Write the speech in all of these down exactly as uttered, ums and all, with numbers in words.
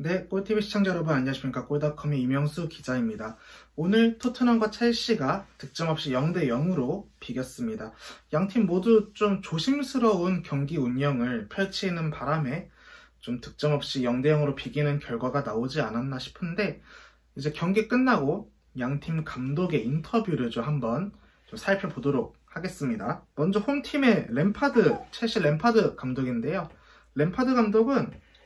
네, 꿀티비 시청자 여러분 안녕하십니까. 골닷컴의 이명수 기자입니다. 오늘 토트넘과 첼시가 득점 없이 영 대 영으로 비겼습니다. 양팀 모두 좀 조심스러운 경기 운영을 펼치는 바람에 좀 득점 없이 영 대 영으로 비기는 결과가 나오지 않았나 싶은데, 이제 경기 끝나고 양팀 감독의 인터뷰를 좀 한번 좀 살펴보도록 하겠습니다. 먼저 홈팀의 램파드, 첼시 램파드 감독인데요. 램파드 감독은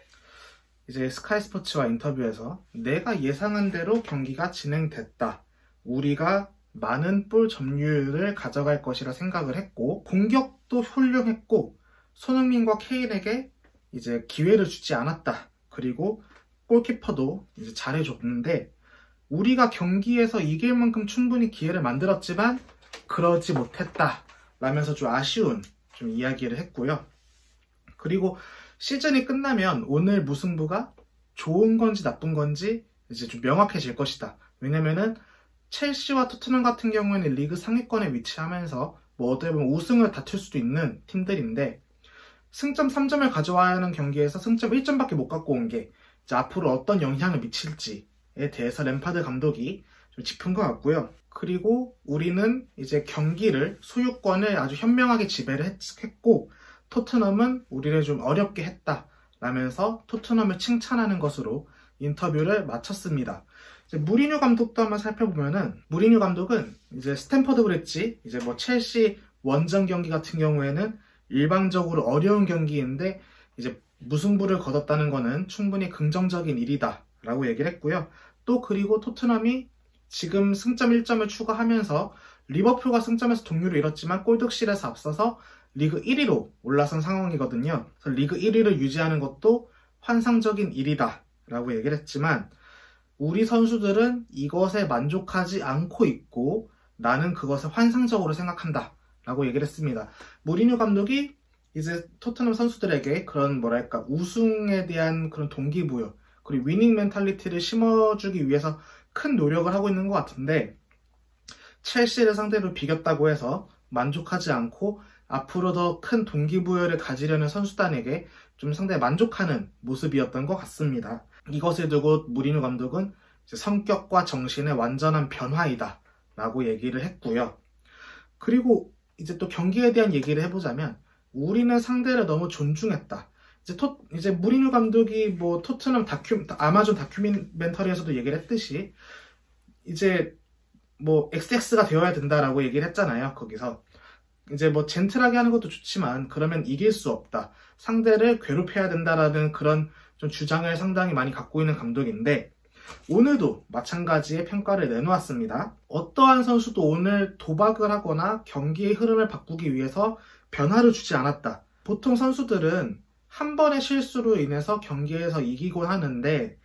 이제 스카이 스포츠와 인터뷰에서 내가 예상한 대로 경기가 진행됐다. 우리가 많은 볼 점유율을 가져갈 것이라 생각을 했고, 공격도 훌륭했고, 손흥민과 케인에게 이제 기회를 주지 않았다. 그리고 골키퍼도 이제 잘해줬는데, 우리가 경기에서 이길 만큼 충분히 기회를 만들었지만 그러지 못했다. 라면서 좀 아쉬운 좀 이야기를 했고요. 그리고 시즌이 끝나면 오늘 무승부가 좋은 건지 나쁜 건지 이제 좀 명확해질 것이다. 왜냐면은 첼시와 토트넘 같은 경우에는 리그 상위권에 위치하면서 뭐 어떻게 보면 우승을 다툴 수도 있는 팀들인데, 승점 삼 점을 가져와야 하는 경기에서 승점 일 점밖에 못 갖고 온 게 이제 앞으로 어떤 영향을 미칠지에 대해서 램파드 감독이 좀 짚은 것 같고요. 그리고 우리는 이제 경기를, 소유권을 아주 현명하게 지배를 했고, 토트넘은 우리를 좀 어렵게 했다 라면서 토트넘을 칭찬하는 것으로 인터뷰를 마쳤습니다. 이제 무리뉴 감독도 한번 살펴보면은, 무리뉴 감독은 이제 스탠퍼드 브릿지, 이제 뭐 첼시 원정 경기 같은 경우에는 일방적으로 어려운 경기인데 이제 무승부를 거뒀다는 거는 충분히 긍정적인 일이다 라고 얘기를 했고요. 또 그리고 토트넘이 지금 승점 일 점을 추가하면서 리버풀과 승점에서 동률을 이뤘지만 골득실에서 앞서서 리그 일 위로 올라선 상황이거든요. 그래서 리그 일 위를 유지하는 것도 환상적인 일이다 라고 얘기를 했지만, 우리 선수들은 이것에 만족하지 않고 있고 나는 그것을 환상적으로 생각한다 라고 얘기를 했습니다. 무리뉴 감독이 이제 토트넘 선수들에게 그런 뭐랄까 우승에 대한 그런 동기부여, 그리고 위닝 멘탈리티를 심어주기 위해서 큰 노력을 하고 있는 것 같은데, 첼시를 상대로 비겼다고 해서 만족하지 않고 앞으로 더 큰 동기부여를 가지려는 선수단에게 좀 상당히 만족하는 모습이었던 것 같습니다. 이것을 두고 무리뉴 감독은 이제 성격과 정신의 완전한 변화이다 라고 얘기를 했고요. 그리고 이제 또 경기에 대한 얘기를 해보자면, 우리는 상대를 너무 존중했다. 이제 토, 이제 무리뉴 감독이 뭐 토트넘 다큐, 아마존 다큐멘터리에서도 얘기를 했듯이 이제 뭐 엑스엑스가 되어야 된다라고 얘기를 했잖아요. 거기서 이제 뭐 젠틀하게 하는 것도 좋지만 그러면 이길 수 없다. 상대를 괴롭혀야 된다라는 그런 좀 주장을 상당히 많이 갖고 있는 감독인데, 오늘도 마찬가지의 평가를 내놓았습니다. 어떠한 선수도 오늘 도박을 하거나 경기의 흐름을 바꾸기 위해서 변화를 주지 않았다. 보통 선수들은 한 번의 실수로 인해서 경기에서 이기곤 하는데,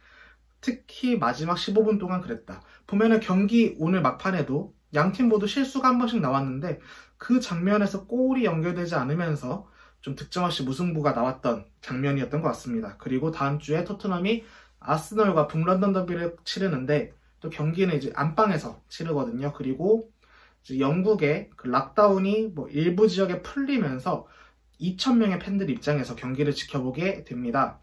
특히 마지막 십오 분 동안 그랬다. 보면은 경기 오늘 막판에도 양팀 모두 실수가 한 번씩 나왔는데 그 장면에서 골이 연결되지 않으면서 좀 득점 없이 무승부가 나왔던 장면이었던 것 같습니다. 그리고 다음 주에 토트넘이 아스널과 북런던 더비를 치르는데, 또 경기는 이제 안방에서 치르거든요. 그리고 이제 영국의 그 락다운이 뭐 일부 지역에 풀리면서 이천 명의 팬들 입장에서 경기를 지켜보게 됩니다.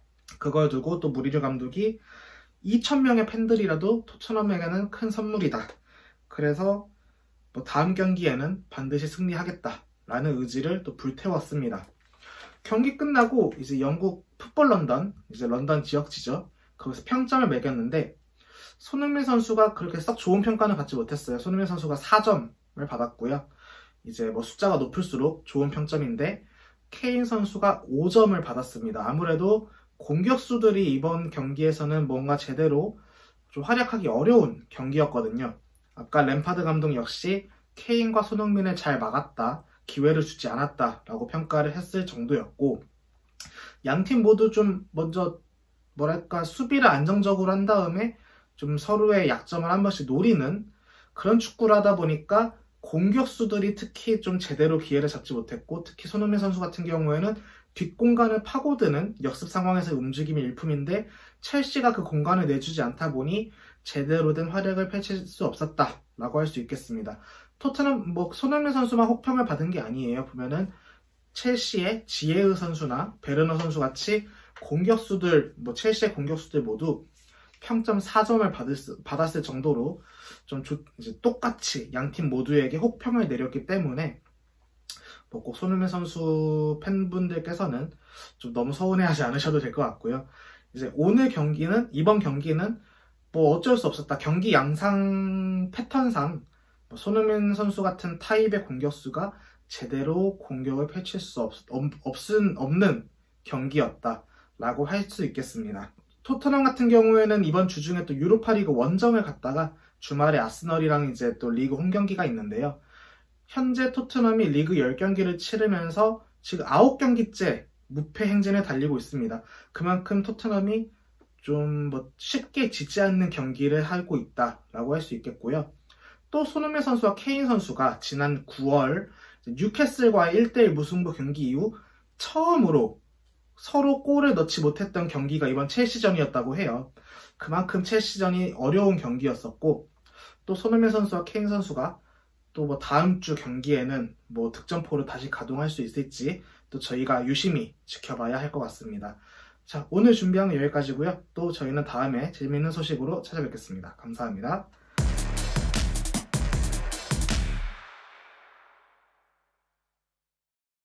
그걸 두고 또 무리뉴 감독이 이천 명의 팬들이라도 토트넘에게는 큰 선물이다. 그래서 뭐 다음 경기에는 반드시 승리하겠다 라는 의지를 또 불태웠습니다. 경기 끝나고 이제 영국 풋볼 런던, 이제 런던 지역지죠. 거기서 평점을 매겼는데, 손흥민 선수가 그렇게 썩 좋은 평가는 받지 못했어요. 손흥민 선수가 사 점을 받았고요. 이제 뭐 숫자가 높을수록 좋은 평점인데, 케인 선수가 오 점을 받았습니다. 아무래도 공격수들이 이번 경기에서는 뭔가 제대로 좀 활약하기 어려운 경기였거든요. 아까 램파드 감독 역시 케인과 손흥민을 잘 막았다, 기회를 주지 않았다 라고 평가를 했을 정도였고, 양팀 모두 좀 먼저 뭐랄까 수비를 안정적으로 한 다음에 좀 서로의 약점을 한 번씩 노리는 그런 축구를 하다 보니까 공격수들이 특히 좀 제대로 기회를 잡지 못했고, 특히 손흥민 선수 같은 경우에는 뒷공간을 파고드는 역습 상황에서의 움직임이 일품인데 첼시가 그 공간을 내주지 않다 보니 제대로 된 활약을 펼칠 수 없었다 라고 할 수 있겠습니다. 토트넘 뭐 손흥민 선수만 혹평을 받은 게 아니에요. 보면은 첼시의 지에흐 선수나 베르너 선수 같이 공격수들, 뭐 첼시의 공격수들 모두 평점 사 점을 받을 수, 받았을 정도로 좀 조, 이제 똑같이 양팀 모두에게 혹평을 내렸기 때문에 뭐 꼭 손흥민 선수 팬분들께서는 좀 너무 서운해하지 않으셔도 될 것 같고요. 이제 오늘 경기는, 이번 경기는 뭐 어쩔 수 없었다. 경기 양상 패턴상 뭐 손흥민 선수 같은 타입의 공격수가 제대로 공격을 펼칠 수 없, 없은, 없는 경기였다라고 할 수 있겠습니다. 토트넘 같은 경우에는 이번 주 중에 또 유로파리그 원정을 갔다가 주말에 아스널이랑 이제 또 리그 홈 경기가 있는데요. 현재 토트넘이 리그 열 경기를 치르면서 지금 아홉 경기째 무패 행진을 달리고 있습니다. 그만큼 토트넘이 좀 뭐 쉽게 지지 않는 경기를 하고 있다라고 할 수 있겠고요. 또 손흥민 선수와 케인 선수가 지난 구월 뉴캐슬과의 일 대 일 무승부 경기 이후 처음으로 서로 골을 넣지 못했던 경기가 이번 첼시전이었다고 해요. 그만큼 첼시전이 어려운 경기였었고, 또 손흥민 선수와 케인 선수가 또 뭐 다음 주 경기에는 뭐 득점포를 다시 가동할 수 있을지 또 저희가 유심히 지켜봐야 할 것 같습니다. 자, 오늘 준비한 건 여기까지고요. 또 저희는 다음에 재미있는 소식으로 찾아뵙겠습니다. 감사합니다.